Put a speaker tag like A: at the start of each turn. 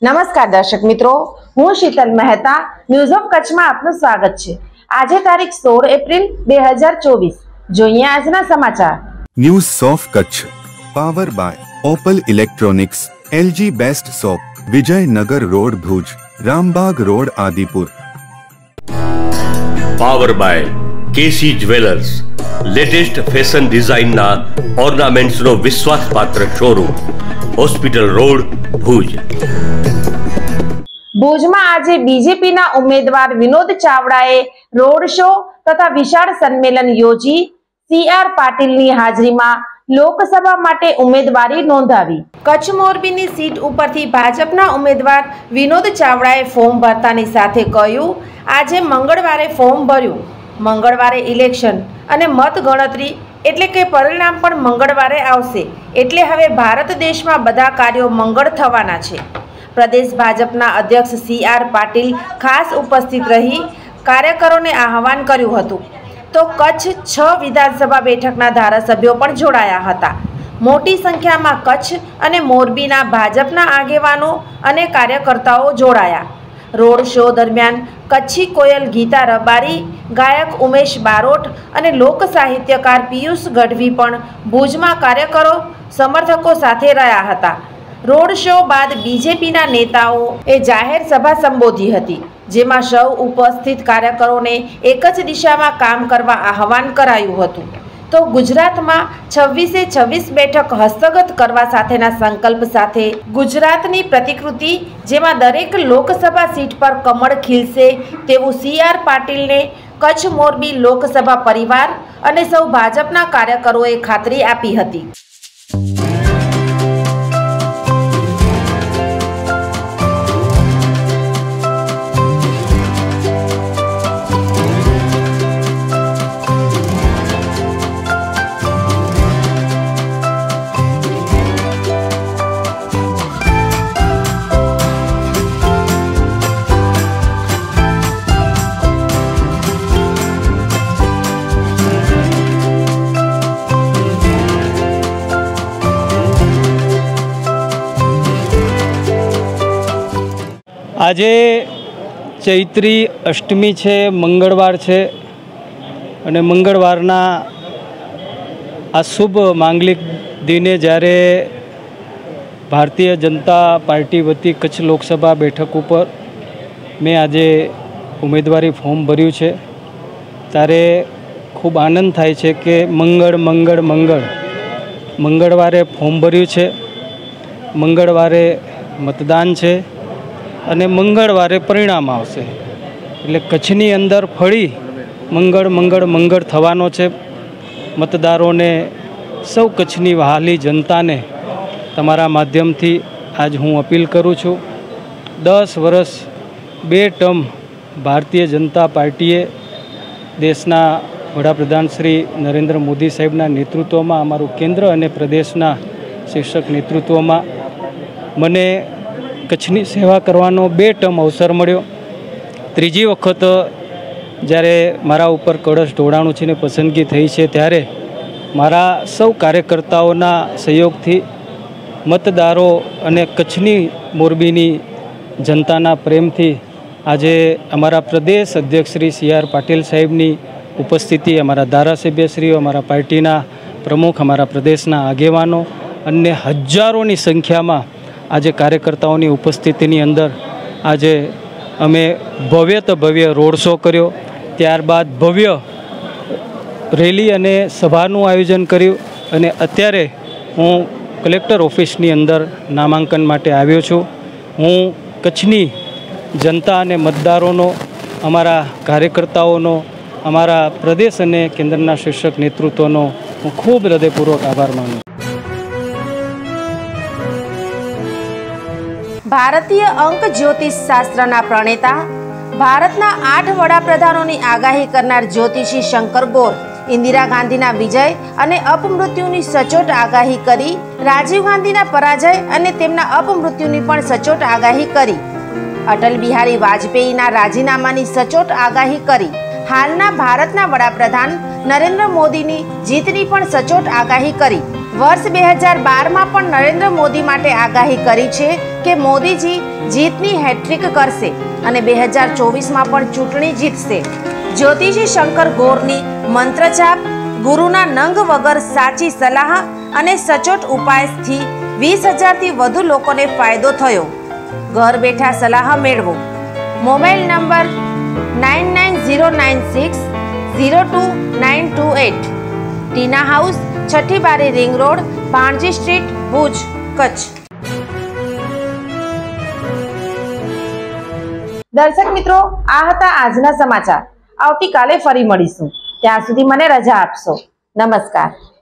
A: નમસ્કાર દર્શક મિત્રો, હું શીતલ મહેતા ન્યૂઝ ઓફ કચ્છમાં આપનું સ્વાગત છે। આજે તારીખ 16 એપ્રિલ 2024। જોઈએ આજના સમાચાર।
B: News of Kutch power by Opal electronics, LG best shop, Vijaynagar road Bhuj, Rambagh road Adipur.
C: Power by KC jewellers, latest fashion ડિઝાઇનના ઓર્નામેન્ટ્સનો વિશ્વાસપાત્ર શોરૂમ, હોસ્પિટલ રોડ ભુજ।
A: ભુજમાં આજે બીજેપીના ઉમેદવાર વિનોદ ચાવડાએ રોડ શો તથા વિશાળ સંમેલન યોજી સીઆર પાટીલની હાજરીમાં લોકસભા માટે ઉમેદવારી નોંધાવી। કચ્છ મોરબીની સીટ ઉપરથી ભાજપના ઉમેદવાર વિનોદ ચાવડાએ ફોર્મ ભરતાની સાથે કહ્યું, આજે મંગળવારે ફોર્મ ભર્યું, મંગળવારે ઇલેક્શન અને મત ગણતરી એટલે કે પરિણામ પણ મંગળવારે આવશે, એટલે હવે ભારત દેશમાં બધા કાર્યો મંગળ થવાના છે। પ્રદેશ ભાજપના અધ્યક્ષ સીઆર પાટીલ ખાસ ઉપસ્થિત રહી કાર્યકરોને આહવાન કર્યું હતું, તો કચ્છ 6 વિધાનસભા બેઠકના ધારાસભ્યો પણ જોડાયા હતા। મોટી સંખ્યામાં કચ્છ અને મોરબીના ભાજપના આગેવાનો અને કાર્યકર્તાઓ જોડાયા। રોડ શો દરમિયાન કચ્છી કોયલ ગીતા રબારી, ગાયક ઉમેશ બારોટ અને લોક સાહિત્યકાર પિયુષ ગઢવી પણ ભુજમાં કાર્યકરો સમર્થકો સાથે રહ્યા હતા। રોડ શો બાદ બીજેપીના નેતાઓએ જાહેર સભા સંબોધી હતી, જેમાં સૌ ઉપસ્થિત કાર્યકરોને એક જ દિશામાં કામ કરવા આહવાન કરાયું હતું। તો ગુજરાતમાં 26 બેઠક હસ્તગત કરવા સાથેના સંકલ્પ સાથે ગુજરાતની પ્રતિકૃતિ, જેમાં દરેક લોકસભા સીટ પર કમળ ખીલશે તેવું સીઆર પાટીલને કચ્છ મોરબી લોકસભા પરિવાર અને સૌ ભાજપના કાર્યકરોએ ખાતરી આપી હતી।
D: આજે ચૈત્રી અષ્ટમી છે, મંગળવાર છે અને મંગળવારના આ શુભ માંગલિક દિને જ્યારે ભારતીય જનતા પાર્ટી વતી કચ્છ લોકસભા બેઠક ઉપર મેં આજે ઉમેદવારી ફોર્મ ભર્યું છે, ત્યારે ખૂબ આનંદ થાય છે કે મંગળવારે ફોર્મ ભર્યું છે, મંગળવારે મતદાન છે અને મંગળવારે પરિણામ આવશે, એટલે કચ્છની અંદર ફળી મંગળ થવાનો છે। મતદારોને, સૌ કચ્છની વહાલી જનતાને તમારા માધ્યમથી આજ હું અપીલ કરું છું, 10 વર્ષ 2 ટર્મ ભારતીય જનતા પાર્ટીએ દેશના વડાપ્રધાન શ્રી નરેન્દ્ર મોદી સાહેબના નેતૃત્વમાં, અમારું કેન્દ્ર અને પ્રદેશના શીર્ષક નેતૃત્વમાં મને કચ્છની સેવા કરવાનો 2 ટર્મ અવસર મળ્યો। ત્રીજી વખત જ્યારે મારા ઉપર કળશ ઢોળાણું છે ને પસંદગી થઈ છે, ત્યારે મારા સૌ કાર્યકર્તાઓના સહયોગથી, મતદારો અને કચ્છની મોરબીની જનતાના પ્રેમથી આજે અમારા પ્રદેશ અધ્યક્ષ શ્રી સીઆર પાટીલ સાહેબની ઉપસ્થિતિ, અમારા ધારાસભ્યશ્રીઓ, અમારા પાર્ટીના પ્રમુખ, અમારા પ્રદેશના આગેવાનો અને હજારોની સંખ્યામાં આજે કાર્યકર્તાઓની ઉપસ્થિતિની અંદર આજે અમે ભવ્ય રોડ શો કર્યો, ત્યારબાદ ભવ્ય રેલી અને સભાનું આયોજન કર્યું અને અત્યારે હું કલેક્ટર ઓફિસની અંદર નામાંકન માટે આવ્યો છું। હું કચ્છની જનતા અને મતદારોનો, અમારા કાર્યકર્તાઓનો, અમારા પ્રદેશ અને કેન્દ્રના શીર્ષક નેતૃત્વનો હું ખૂબ હૃદયપૂર્વક આભાર માનું।
A: ભારતીય અંક જ્યોતિષ શાસ્ત્રના પ્રણેતા, ભારતના 8 વડાપ્રધાનોની આગાહી કરનાર જ્યોતિષી શંકર ગોર ઇન્દિરા ગાંધીના વિજય અને અપમૃત્યુની સચોટ આગાહી કરી, રાજીવ ગાંધીના પરાજય અને તેમના અપમૃત્યુની પણ સચોટ આગાહી કરી, અટલ બિહારી વાજપેયીના રાજીનામાની સચોટ આગાહી કરી, હાલના ભારતના વડાપ્રધાન નરેન્દ્ર મોદીની જીતની પણ સચોટ આગાહી કરી, વર્ષ 2012માં પણ નરેન્દ્ર મોદી માટે આગાહી કરી છે કે મોદીજી જીતની હેટ્રિક કરશે અને 2024માં પણ ચૂંટણી જીતશે. જ્યોતિષી શંકર ગોરની મંત્રજાપ, ગુરુના નંગ વગર સાચી સલાહ અને સચોટ ઉપાયથી 20,000થી વધુ લોકોને ફાયદો થયો. ઘર બેઠા સલાહ મેળવો. Mobile number 9909602928. ટીના હાઉસ, છઠ્ઠી બારી, ring road, Bhanji street, Bhuj, Kutch. દર્શક મિત્રો, આ હતા આજના સમાચાર. આવતીકાલે ફરી મળીશું. ત્યાં સુધી મને રજા આપશો. નમસ્કાર.